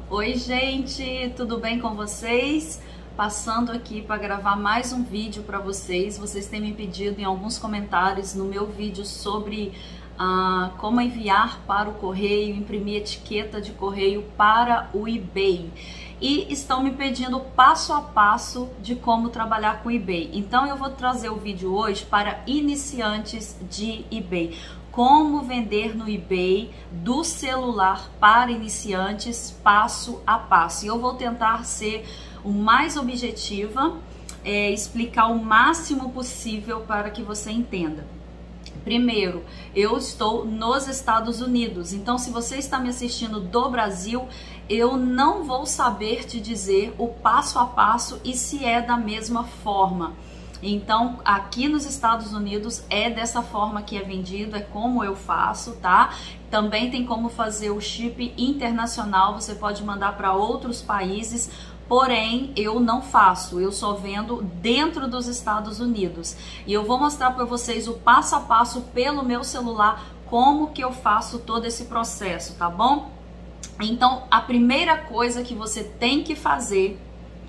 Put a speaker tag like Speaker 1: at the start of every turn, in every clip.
Speaker 1: Oi gente, tudo bem com vocês? Passando aqui para gravar mais um vídeo para vocês. Vocês têm me pedido em alguns comentários no meu vídeo sobre como enviar para o correio, imprimir etiqueta de correio para o eBay. E estão me pedindo passo a passo de como trabalhar com o eBay. Então eu vou trazer o vídeo hoje para iniciantes de eBay. Como vender no eBay do celular para iniciantes, passo a passo. E eu vou tentar ser o mais objetiva, explicar o máximo possível para que você entenda. Primeiro, eu estou nos Estados Unidos, então se você está me assistindo do Brasil, eu não vou saber te dizer o passo a passo e se é da mesma forma. Então, aqui nos Estados Unidos é dessa forma que é vendido, é como eu faço, tá? Também tem como fazer o chip internacional, você pode mandar para outros países, porém eu não faço, eu só vendo dentro dos Estados Unidos. E eu vou mostrar para vocês o passo a passo pelo meu celular, como que eu faço todo esse processo, tá bom? Então, a primeira coisa que você tem que fazer,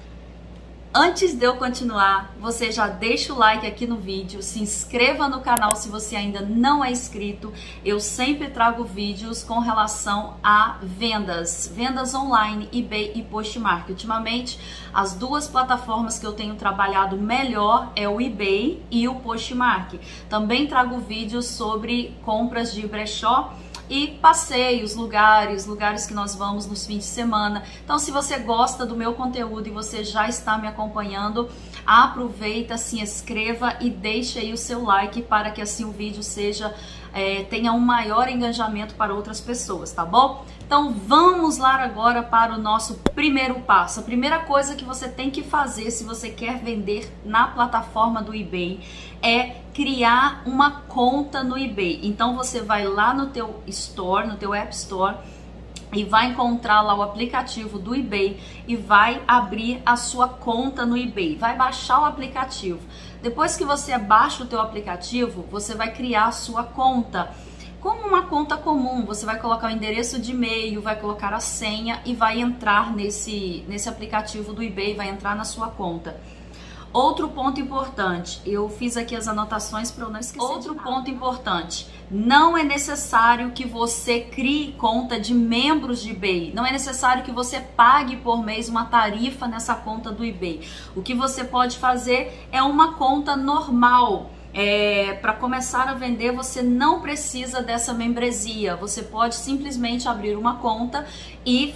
Speaker 1: antes de eu continuar, você já deixa o like aqui no vídeo, se inscreva no canal se você ainda não é inscrito. Eu sempre trago vídeos com relação a vendas online, eBay e Poshmark. Ultimamente, as duas plataformas que eu tenho trabalhado melhor é o eBay e o Poshmark. Também trago vídeos sobre compras de brechó e passeios, lugares que nós vamos nos fins de semana. Então, se você gosta do meu conteúdo e você já está me acompanhando, aproveita, se inscreva e deixe aí o seu like para que assim o vídeo tenha um maior engajamento para outras pessoas, tá bom? Então vamos lá agora para o nosso primeiro passo. A primeira coisa que você tem que fazer se você quer vender na plataforma do eBay é criar uma conta no eBay. Então você vai lá no teu Store, no teu App Store, e vai encontrar lá o aplicativo do eBay e vai abrir a sua conta no eBay. Vai baixar o aplicativo. Depois que você baixa o teu aplicativo, você vai criar a sua conta. Como uma conta comum, você vai colocar o endereço de e-mail, vai colocar a senha e vai entrar nesse aplicativo do eBay, vai entrar na sua conta. Outro ponto importante, eu fiz aqui as anotações para eu não esquecer. Outro ponto importante, não é necessário que você crie conta de membros de eBay, não é necessário que você pague por mês uma tarifa nessa conta do eBay. O que você pode fazer é uma conta normal. Para começar a vender, você não precisa dessa membresia, você pode simplesmente abrir uma conta e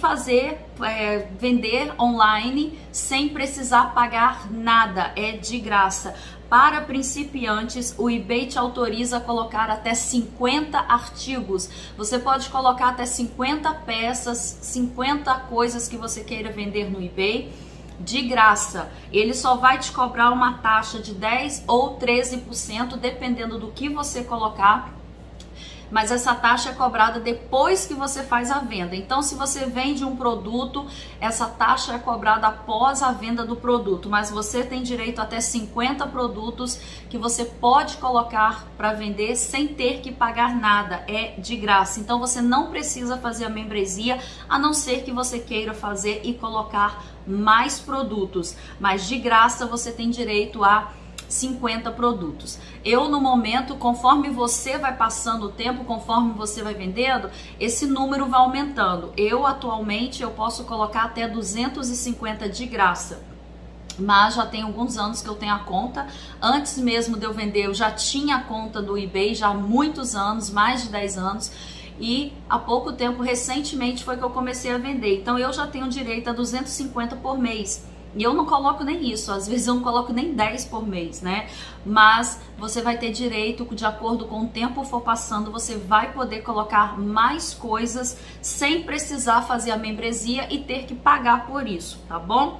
Speaker 1: vender online sem precisar pagar nada, é de graça. Para principiantes, o eBay te autoriza a colocar até 50 artigos. Você pode colocar até 50 peças, 50 coisas que você queira vender no eBay de graça. Ele só vai te cobrar uma taxa de 10 ou 13%, dependendo do que você colocar. Mas essa taxa é cobrada depois que você faz a venda. Então, se você vende um produto, essa taxa é cobrada após a venda do produto. Mas você tem direito a até 50 produtos que você pode colocar para vender sem ter que pagar nada. É de graça. Então, você não precisa fazer a membresia, a não ser que você queira fazer e colocar mais produtos. Mas de graça você tem direito a 50 produtos. Eu, no momento, conforme você vai passando o tempo, conforme você vai vendendo, esse número vai aumentando. Atualmente, eu posso colocar até 250 de graça. Mas já tem alguns anos que eu tenho a conta. Antes mesmo de eu vender, eu já tinha a conta do eBay, já há muitos anos, mais de 10 anos. E há pouco tempo, recentemente, foi que eu comecei a vender. Então, eu já tenho direito a 250 por mês. E eu não coloco nem isso, às vezes eu não coloco nem 10 por mês, né? Mas você vai ter direito, de acordo com o tempo for passando, você vai poder colocar mais coisas sem precisar fazer a membresia e ter que pagar por isso, tá bom?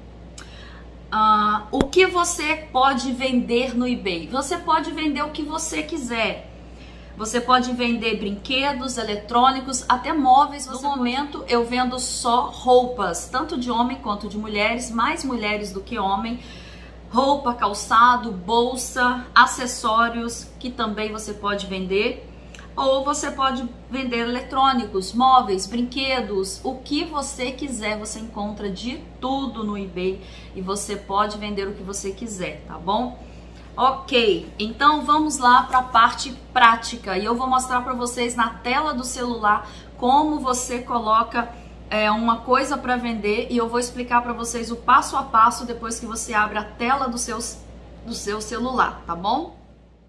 Speaker 1: O que você pode vender no eBay? Você pode vender o que você quiser. Você pode vender brinquedos, eletrônicos, até móveis. No momento eu vendo só roupas, tanto de homem quanto de mulheres, mais mulheres do que homem. Roupa, calçado, bolsa, acessórios, que também você pode vender. ou você pode vender eletrônicos, móveis, brinquedos, o que você quiser. Você encontra de tudo no eBay e você pode vender o que você quiser, tá bom? Ok, então vamos lá para a parte prática e eu vou mostrar para vocês na tela do celular como você coloca uma coisa para vender, e eu vou explicar para vocês o passo a passo depois que você abre a tela do seu celular, tá bom?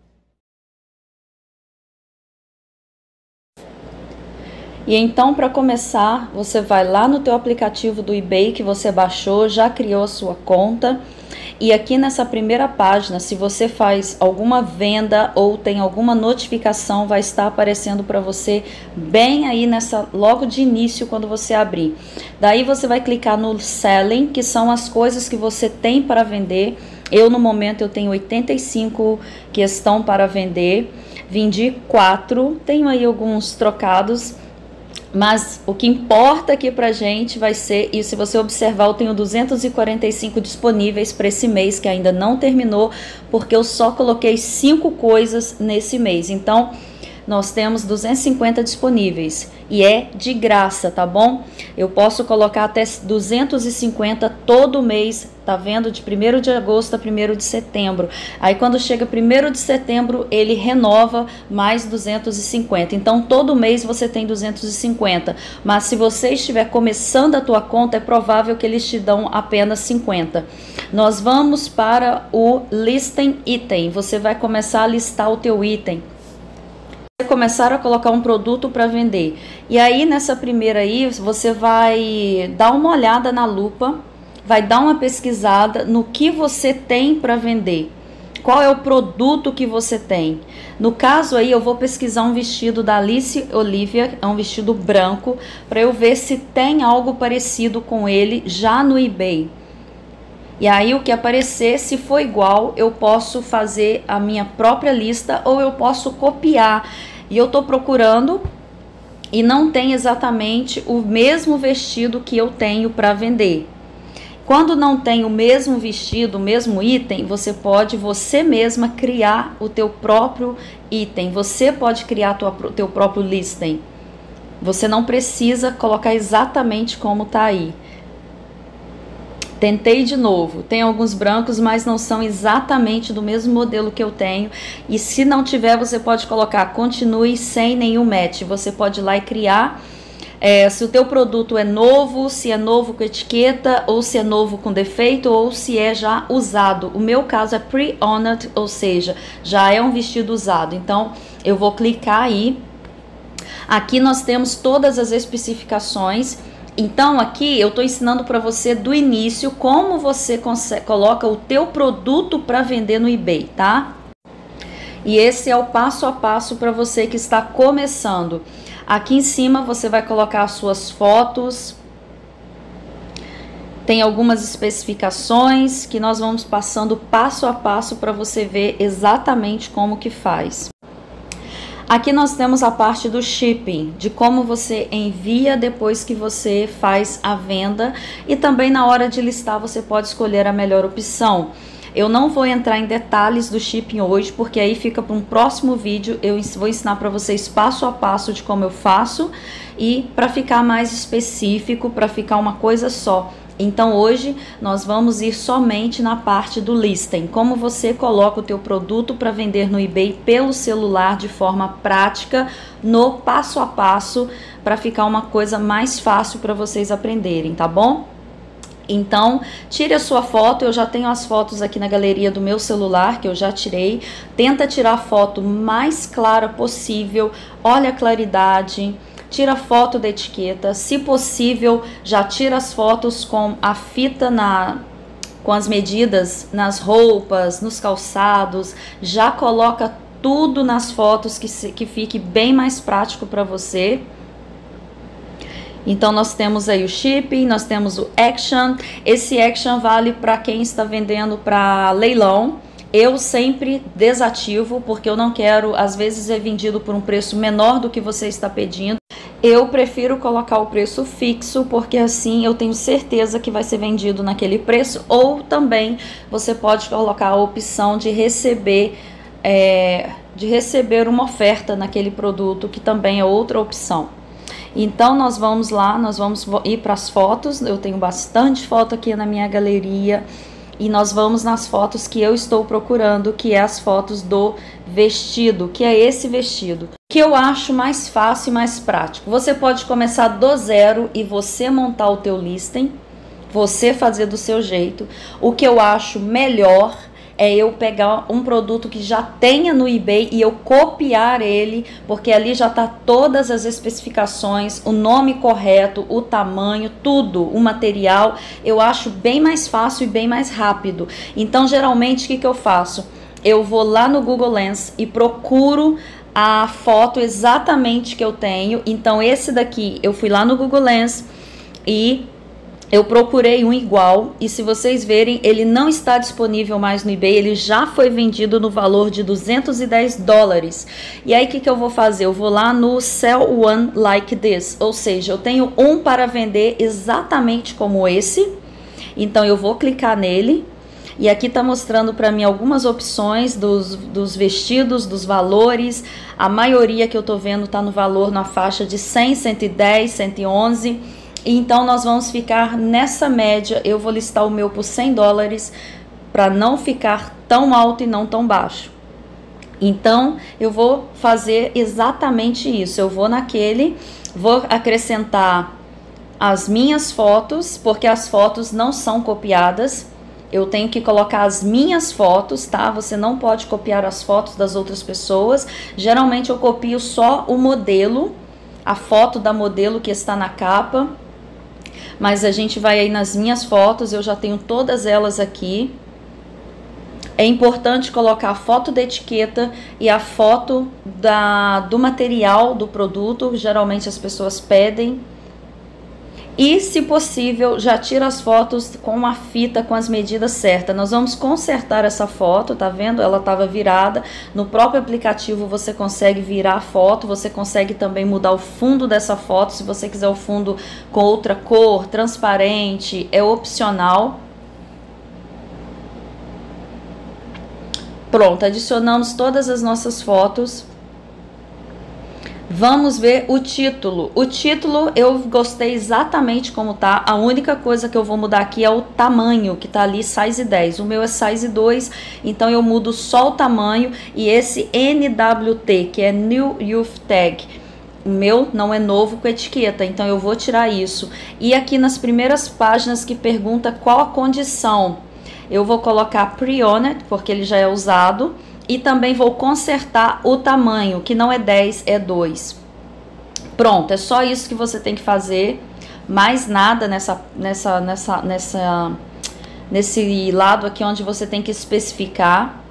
Speaker 1: E então, para começar, você vai lá no teu aplicativo do eBay que você baixou, já criou a sua conta. E aqui nessa primeira página, se você faz alguma venda ou tem alguma notificação, vai estar aparecendo para você bem aí logo de início quando você abrir. Daí você vai clicar no Selling, que são as coisas que você tem para vender. No momento eu tenho 85 que estão para vender. Vendi 4, tenho aí alguns trocados. Mas o que importa aqui pra gente vai ser, e se você observar, eu tenho 245 disponíveis para esse mês, que ainda não terminou, porque eu só coloquei 5 coisas nesse mês. Então, nós temos 250 disponíveis e é de graça, tá bom? Eu posso colocar até 250 todo mês, tá vendo? De 1º de agosto a 1º de setembro. Aí quando chega 1º de setembro, ele renova mais 250. Então todo mês você tem 250. Mas se você estiver começando a tua conta, é provável que eles te dão apenas 50. Nós vamos para o Listing Item. Você vai começar a listar o teu item. Começar a colocar um produto para vender. E aí nessa primeira aí, você vai dar uma olhada na lupa, vai dar uma pesquisada no que você tem para vender. Qual é o produto que você tem? No caso aí, eu vou pesquisar um vestido da Alice Olivia, é um vestido branco, para eu ver se tem algo parecido com ele já no eBay. E aí o que aparecer, se for igual, eu posso fazer a minha própria lista ou eu posso copiar. E eu tô procurando e não tem exatamente o mesmo vestido que eu tenho para vender. Quando não tem o mesmo vestido, o mesmo item, você pode você mesma criar o teu próprio item. Você pode criar o teu próprio listing. Você não precisa colocar exatamente como tá aí. Tentei de novo, tem alguns brancos, mas não são exatamente do mesmo modelo que eu tenho. E se não tiver, você pode colocar continue sem nenhum match. Você pode ir lá e criar se o teu produto é novo, se é novo com etiqueta, ou se é novo com defeito, ou se é já usado. O meu caso é pre-owned, ou seja, já é um vestido usado. Então, eu vou clicar aí. Aqui nós temos todas as especificações. Então aqui eu estou ensinando para você do início como você coloca o teu produto para vender no eBay, tá? E esse é o passo a passo para você que está começando. Aqui em cima você vai colocar as suas fotos. Tem algumas especificações que nós vamos passando passo a passo para você ver exatamente como que faz. Aqui nós temos a parte do shipping, de como você envia depois que você faz a venda, e também na hora de listar você pode escolher a melhor opção. Eu não vou entrar em detalhes do shipping hoje, porque aí fica para um próximo vídeo. Eu vou ensinar para vocês passo a passo de como eu faço, e para ficar mais específico, para ficar uma coisa só. Então hoje nós vamos ir somente na parte do listing, como você coloca o teu produto para vender no eBay pelo celular de forma prática, no passo a passo, para ficar uma coisa mais fácil para vocês aprenderem, tá bom? Então, tire a sua foto. Eu já tenho as fotos aqui na galeria do meu celular, que eu já tirei. Tenta tirar a foto mais clara possível, olha a claridade. Tira foto da etiqueta, se possível, já tira as fotos com a fita com as medidas nas roupas, nos calçados, já coloca tudo nas fotos que fique bem mais prático para você. Então nós temos aí o shipping, nós temos o action. Esse action vale para quem está vendendo para leilão. Eu sempre desativo, porque eu não quero, às vezes é vendido por um preço menor do que você está pedindo. Eu prefiro colocar o preço fixo, porque assim eu tenho certeza que vai ser vendido naquele preço. Ou também você pode colocar a opção de receber de receber uma oferta naquele produto, que também é outra opção. Então nós vamos lá, nós vamos ir para as fotos. Eu tenho bastante foto aqui na minha galeria e nós vamos nas fotos que eu estou procurando, que é as fotos do vestido, que é esse vestido, que eu acho mais fácil e mais prático. Você pode começar do zero e você montar o teu listing, você fazer do seu jeito. O que eu acho melhor é eu pegar um produto que já tenha no eBay e eu copiar ele, porque ali já tá todas as especificações, o nome correto, o tamanho, tudo, o material. Eu acho bem mais fácil e bem mais rápido. Então, geralmente, o que eu faço? Eu vou lá no Google Lens e procuro a foto exatamente que eu tenho. Então, esse daqui, eu fui lá no Google Lens e eu procurei um igual, e se vocês verem, ele não está disponível mais no eBay, ele já foi vendido no valor de $210. E aí o que eu vou fazer? Eu vou lá no Sell One Like This, ou seja, eu tenho um para vender exatamente como esse. Então eu vou clicar nele, e aqui está mostrando para mim algumas opções dos vestidos, dos valores. A maioria que eu estou vendo está no valor na faixa de 100, 110, 111. Então nós vamos ficar nessa média. Eu vou listar o meu por $100 para não ficar tão alto e não tão baixo. Então eu vou fazer exatamente isso. Eu vou naquele, vou acrescentar as minhas fotos, porque as fotos não são copiadas. Eu tenho que colocar as minhas fotos, tá? Você não pode copiar as fotos das outras pessoas. Geralmente eu copio só o modelo, a foto da modelo que está na capa. Mas a gente vai aí nas minhas fotos, eu já tenho todas elas aqui. É importante colocar a foto da etiqueta e a foto do material do produto, geralmente as pessoas pedem. E, se possível, já tira as fotos com a fita com as medidas certas. Nós vamos consertar essa foto, tá vendo? Ela estava virada. No próprio aplicativo você consegue virar a foto, você consegue também mudar o fundo dessa foto. Se você quiser o fundo com outra cor, transparente, é opcional. Pronto, adicionamos todas as nossas fotos. Vamos ver o título. O título eu gostei exatamente como tá. A única coisa que eu vou mudar aqui é o tamanho, que tá ali size 10. O meu é size 2, então eu mudo só o tamanho. E esse NWT, que é New Youth Tag, o meu não é novo com etiqueta, então eu vou tirar isso. E aqui nas primeiras páginas que pergunta qual a condição, eu vou colocar Pre-Owned, porque ele já é usado. E também vou consertar o tamanho, que não é 10, é 2. Pronto, é só isso que você tem que fazer. Mais nada nesse lado aqui onde você tem que especificar.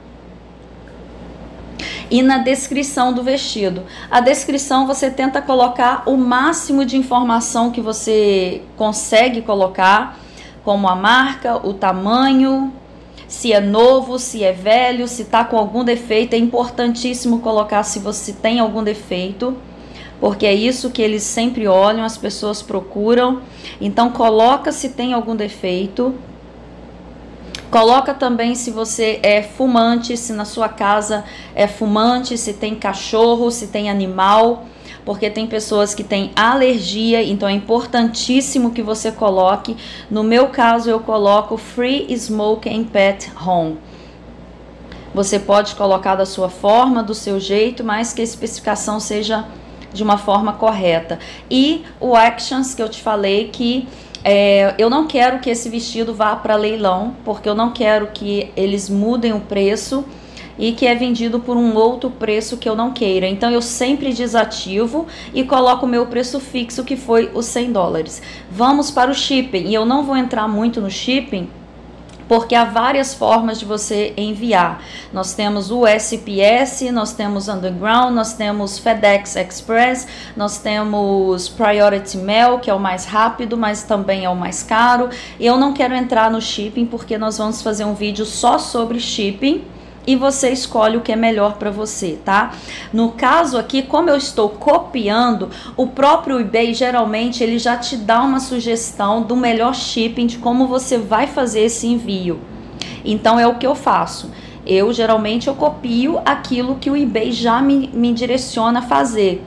Speaker 1: E na descrição do vestido. A descrição você tenta colocar o máximo de informação que você consegue colocar, como a marca, o tamanho, se é novo, se é velho, se tá com algum defeito. É importantíssimo colocar se você tem algum defeito, porque é isso que eles sempre olham, as pessoas procuram. Então coloca se tem algum defeito. Coloca também se você é fumante, se na sua casa é fumante, se tem cachorro, se tem animal, porque tem pessoas que têm alergia, então é importantíssimo que você coloque. No meu caso, eu coloco Free Smoke and Pet Home. Você pode colocar da sua forma, do seu jeito, mas que a especificação seja de uma forma correta. E o Actions, que eu te falei que eu não quero que esse vestido vá para leilão, porque eu não quero que eles mudem o preço e que é vendido por um outro preço que eu não queira. Então eu sempre desativo e coloco o meu preço fixo, que foi os $100. Vamos para o shipping, e eu não vou entrar muito no shipping, porque há várias formas de você enviar. Nós temos o USPS, nós temos Underground, nós temos FedEx Express, nós temos Priority Mail, que é o mais rápido, mas também é o mais caro. Eu não quero entrar no shipping, porque nós vamos fazer um vídeo só sobre shipping, e você escolhe o que é melhor para você, tá? No caso aqui, como eu estou copiando, o próprio eBay geralmente ele já te dá uma sugestão do melhor shipping, de como você vai fazer esse envio. Então é o que eu faço. Geralmente eu copio aquilo que o eBay já me direciona a fazer.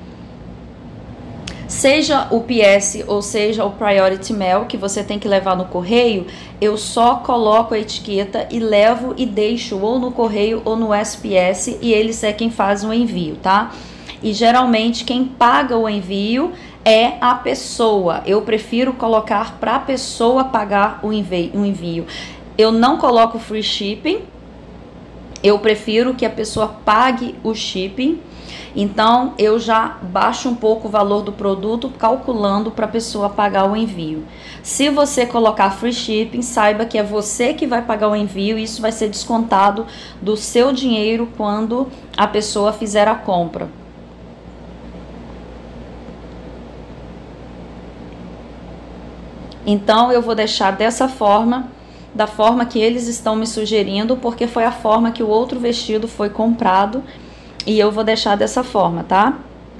Speaker 1: Seja o PS ou seja o Priority Mail, que você tem que levar no correio, eu só coloco a etiqueta e levo e deixo ou no correio ou no SPS, e eles é quem faz o envio, tá? E geralmente quem paga o envio é a pessoa. Eu prefiro colocar para a pessoa pagar o envio. Eu não coloco free shipping, eu prefiro que a pessoa pague o shipping. Então eu já baixo um pouco o valor do produto calculando para a pessoa pagar o envio. Se você colocar free shipping, saiba que é você que vai pagar o envio e isso vai ser descontado do seu dinheiro quando a pessoa fizer a compra. Então eu vou deixar dessa forma, da forma que eles estão me sugerindo, porque foi a forma que o outro vestido foi comprado. E eu vou deixar dessa forma, tá?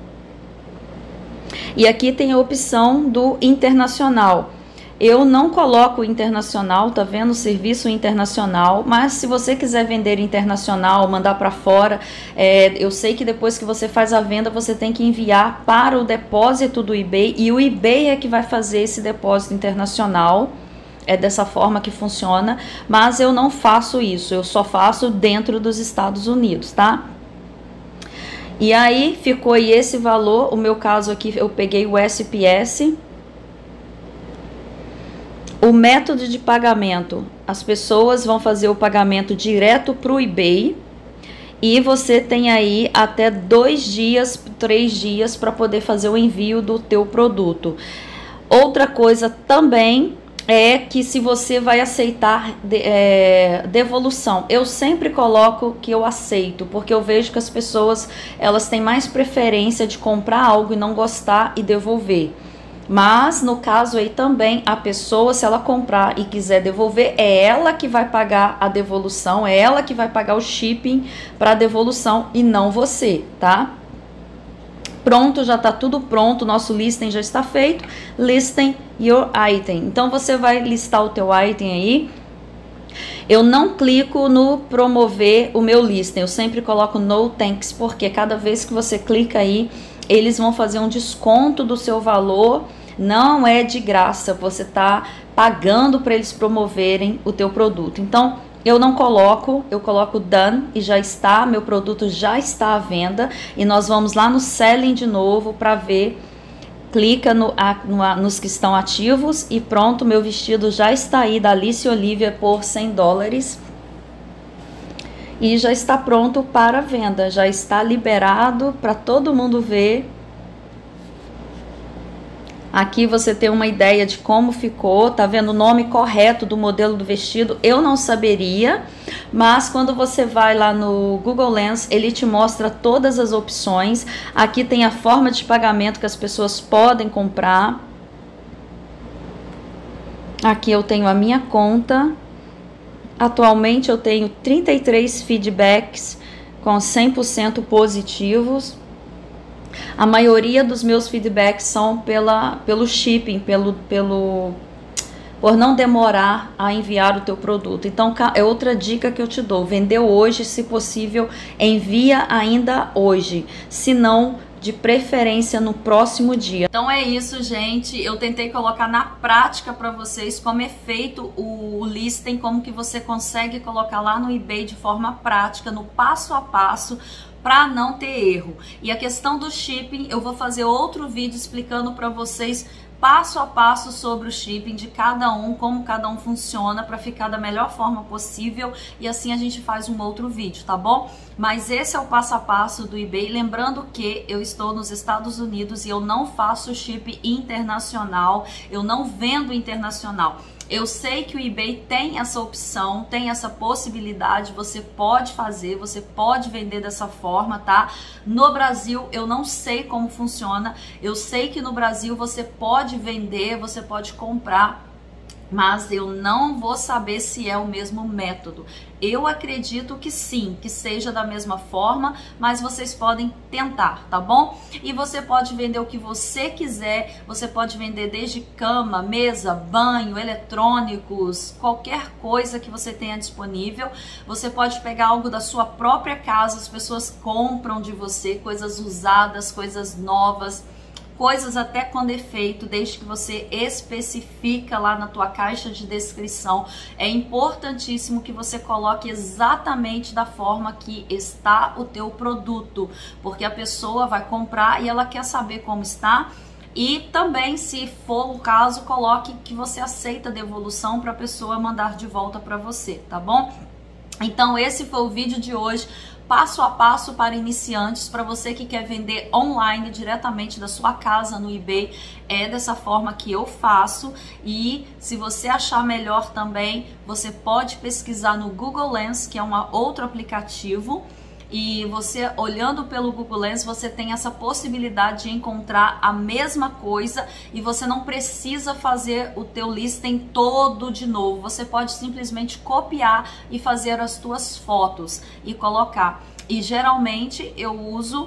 Speaker 1: E aqui tem a opção do internacional. Eu não coloco internacional, tá vendo? Serviço internacional, mas se você quiser vender internacional, mandar para fora, eu sei que depois que você faz a venda, você tem que enviar para o depósito do eBay, e o eBay é que vai fazer esse depósito internacional. É dessa forma que funciona, mas eu não faço isso, eu só faço dentro dos Estados Unidos, tá? E aí ficou aí esse valor. O meu caso aqui, eu peguei o SPS. O método de pagamento, as pessoas vão fazer o pagamento direto para o eBay, e você tem aí até 2 dias, 3 dias para poder fazer o envio do teu produto. Outra coisa também é que se você vai aceitar devolução, eu sempre coloco que eu aceito, porque eu vejo que as pessoas, elas têm mais preferência de comprar algo e não gostar e devolver. Mas no caso aí também, a pessoa, se ela comprar e quiser devolver, é ela que vai pagar a devolução, é ela que vai pagar o shipping para a devolução e não você, tá? Pronto, já está tudo pronto, nosso listing já está feito. Listing your item. Então você vai listar o teu item aí. Eu não clico no promover o meu listing, eu sempre coloco no thanks, porque cada vez que você clica aí, eles vão fazer um desconto do seu valor. Não é de graça, você está pagando para eles promoverem o teu produto. Então eu não coloco, eu coloco done e já está, meu produto já está à venda. E nós vamos lá no selling de novo para ver. Clica nos que estão ativos e pronto, meu vestido já está aí da Alice Olivia por $100. E já está pronto para venda, já está liberado para todo mundo ver. Aqui você tem uma ideia de como ficou, tá vendo o nome correto do modelo do vestido? Eu não saberia, mas quando você vai lá no Google Lens, ele te mostra todas as opções. Aqui tem a forma de pagamento que as pessoas podem comprar. Aqui eu tenho a minha conta. Atualmente eu tenho 33 feedbacks com 100% positivos. A maioria dos meus feedbacks são pelo shipping, por não demorar a enviar o teu produto. Então é outra dica que eu te dou: vendeu hoje, se possível, envia ainda hoje, se não, de preferência no próximo dia. Então é isso, gente. Eu tentei colocar na prática para vocês como é feito o listing, como que você consegue colocar lá no eBay de forma prática, no passo a passo, para não ter erro. E a questão do shipping, eu vou fazer outro vídeo explicando para vocês passo a passo sobre o shipping de cada um, como cada um funciona, para ficar da melhor forma possível, e assim a gente faz um outro vídeo, tá bom? Mas esse é o passo a passo do eBay. Lembrando que eu estou nos Estados Unidos e eu não faço shipping internacional, eu não vendo internacional. Eu sei que o eBay tem essa opção, tem essa possibilidade, você pode fazer, você pode vender dessa forma, tá? No Brasil eu não sei como funciona, eu sei que no Brasil você pode vender, você pode comprar mas eu não vou saber se é o mesmo método. Eu acredito que sim, que seja da mesma forma, mas vocês podem tentar, tá bom? E você pode vender o que você quiser, você pode vender desde cama, mesa, banho, eletrônicos, qualquer coisa que você tenha disponível. Você pode pegar algo da sua própria casa, as pessoas compram de você, coisas usadas, coisas novas, coisas até com defeito, desde que você especifica lá na tua caixa de descrição. É importantíssimo que você coloque exatamente da forma que está o teu produto, porque a pessoa vai comprar e ela quer saber como está. E também, se for o caso, coloque que você aceita a devolução para a pessoa mandar de volta para você, tá bom? Então esse foi o vídeo de hoje, passo a passo para iniciantes, para você que quer vender online diretamente da sua casa no eBay. É dessa forma que eu faço, e se você achar melhor também, você pode pesquisar no Google Lens, que é um outro aplicativo. E você, olhando pelo Google Lens, você tem essa possibilidade de encontrar a mesma coisa e você não precisa fazer o teu listing todo de novo. Você pode simplesmente copiar e fazer as tuas fotos e colocar. E geralmente eu uso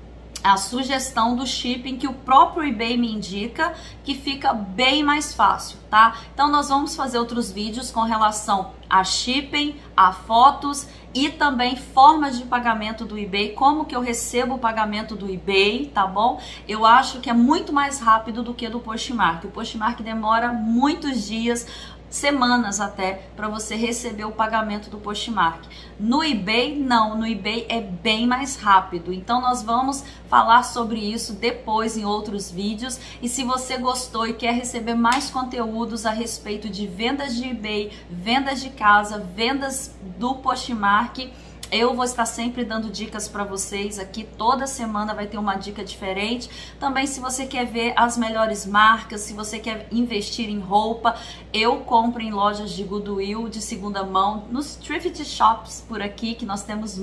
Speaker 1: a sugestão do shipping que o próprio eBay me indica, que fica bem mais fácil, tá? Então nós vamos fazer outros vídeos com relação a shipping, a fotos e também formas de pagamento do eBay, como que eu recebo o pagamento do eBay, tá bom? Eu acho que é muito mais rápido do que do Poshmark. O Poshmark demora muitos dias, semanas até, para você receber o pagamento do Poshmark. No eBay, não. No eBay é bem mais rápido. Então nós vamos falar sobre isso depois em outros vídeos. E se você gostou e quer receber mais conteúdos a respeito de vendas de eBay, vendas de casa, vendas do Poshmark, eu vou estar sempre dando dicas para vocês aqui. Toda semana vai ter uma dica diferente. Também, se você quer ver as melhores marcas, se você quer investir em roupa, eu compro em lojas de Goodwill de segunda mão, nos thrift shops por aqui, que nós temos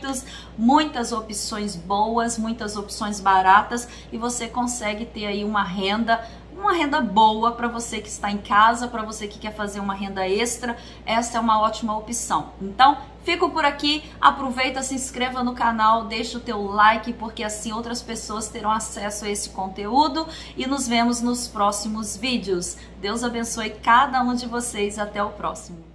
Speaker 1: muitas opções boas, muitas opções baratas, e você consegue ter aí uma renda boa para você que está em casa, para você que quer fazer uma renda extra. Essa é uma ótima opção. Então, fico por aqui, aproveita, se inscreva no canal, deixa o teu like, porque assim outras pessoas terão acesso a esse conteúdo, e nos vemos nos próximos vídeos. Deus abençoe cada um de vocês, até o próximo.